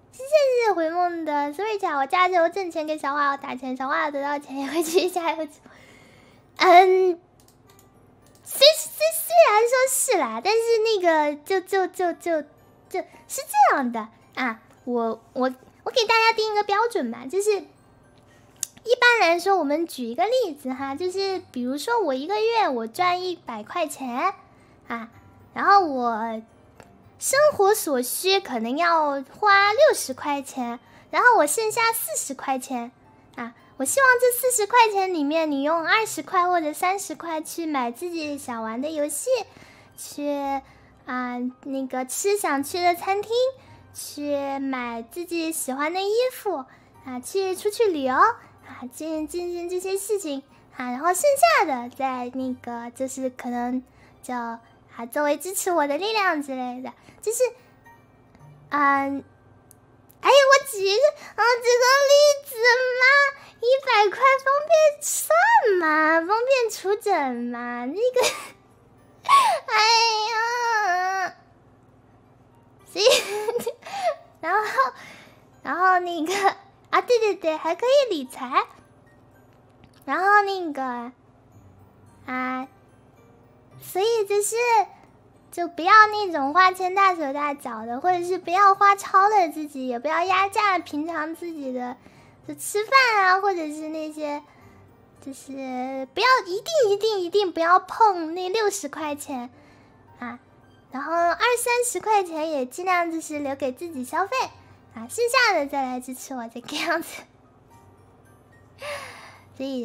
谢谢回梦的 Civia， 我加油挣钱给小花打钱，小花得到钱也会继续加油。虽然说是啦，但是那个就是这样的啊，我给大家定一个标准吧，就是一般来说，我们举一个例子哈，就是比如说我一个月我赚100块钱啊，然后我生活所需可能要花60块钱，然后我剩下40块钱啊。我希望这40块钱里面，你用20块或者30块去买自己想玩的游戏，去那个吃想去的餐厅，去买自己喜欢的衣服啊，去出去旅游啊，进行这些事情啊，然后剩下的再那个就是可能就作为支持我的力量之类的，就是我举这个例子嘛，100块方便算嘛，方便出诊嘛，那个，所以，然后那个对，还可以理财，然后那个所以就不要那种花钱大手大脚的，或者是不要花超了自己，也不要压榨平常自己的就吃饭啊，或者是那些，就是不要一定不要碰那60块钱啊，然后20-30块钱也尽量就是留给自己消费啊，剩下的再来支持我这个样子。所以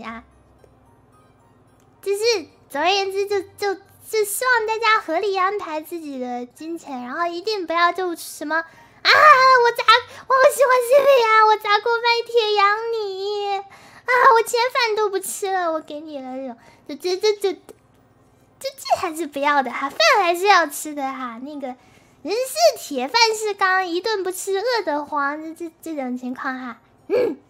就是总而言之就希望大家合理安排自己的金钱，然后一定不要就什么我喜欢Civia，我砸锅卖铁养你我今天饭都不吃了，我给你了这种，这还是不要的哈，饭还是要吃的哈，那个人是铁，饭是钢，一顿不吃饿得慌，这种情况哈，